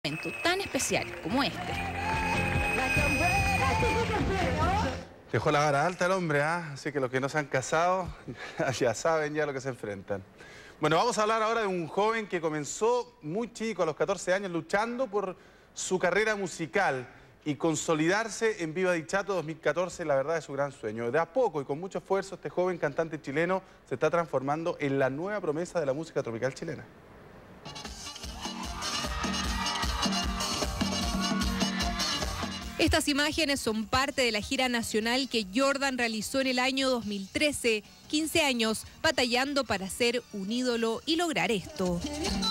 Momento tan especial como este. Dejó la vara alta el hombre, así que los que no se han casado ya saben ya lo que se enfrentan. Bueno, vamos a hablar ahora de un joven que comenzó muy chico, a los 14 años, luchando por su carrera musical y consolidarse en Viva Dichato 2014, la verdad es su gran sueño. De a poco y con mucho esfuerzo, este joven cantante chileno se está transformando en la nueva promesa de la música tropical chilena. Estas imágenes son parte de la gira nacional que Jordan realizó en el año 2013, 15 años batallando para ser un ídolo y lograr esto.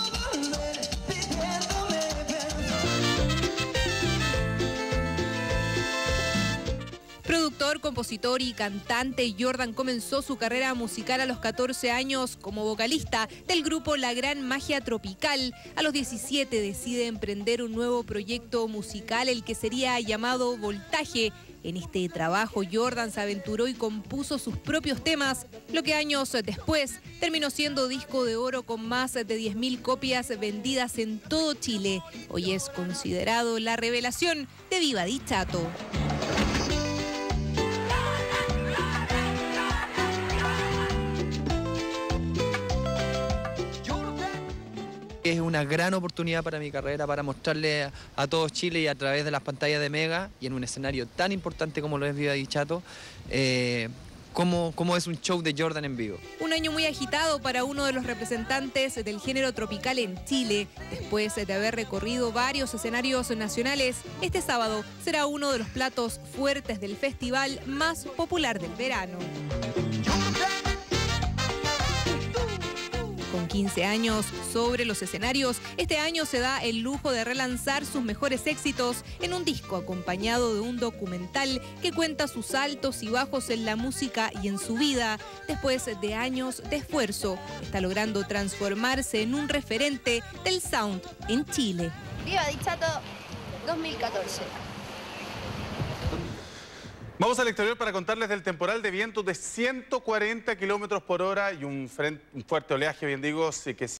Productor, compositor y cantante, Jordan comenzó su carrera musical a los 14 años como vocalista del grupo La Gran Magia Tropical. A los 17 decide emprender un nuevo proyecto musical, el que sería llamado Voltaje. En este trabajo, Jordan se aventuró y compuso sus propios temas, lo que años después terminó siendo disco de oro con más de 10.000 copias vendidas en todo Chile. Hoy es considerado la revelación de Viva Dichato. Es una gran oportunidad para mi carrera, para mostrarle a todo Chile y a través de las pantallas de Mega y en un escenario tan importante como lo es Viva Dichato, cómo es un show de Jordan en vivo. Un año muy agitado para uno de los representantes del género tropical en Chile. Después de haber recorrido varios escenarios nacionales, este sábado será uno de los platos fuertes del festival más popular del verano. Con 15 años sobre los escenarios, este año se da el lujo de relanzar sus mejores éxitos en un disco acompañado de un documental que cuenta sus altos y bajos en la música y en su vida. Después de años de esfuerzo, está logrando transformarse en un referente del sound en Chile. Viva Dichato 2014. Vamos al exterior para contarles del temporal de vientos de 140 kilómetros por hora y un fuerte oleaje, bien digo, que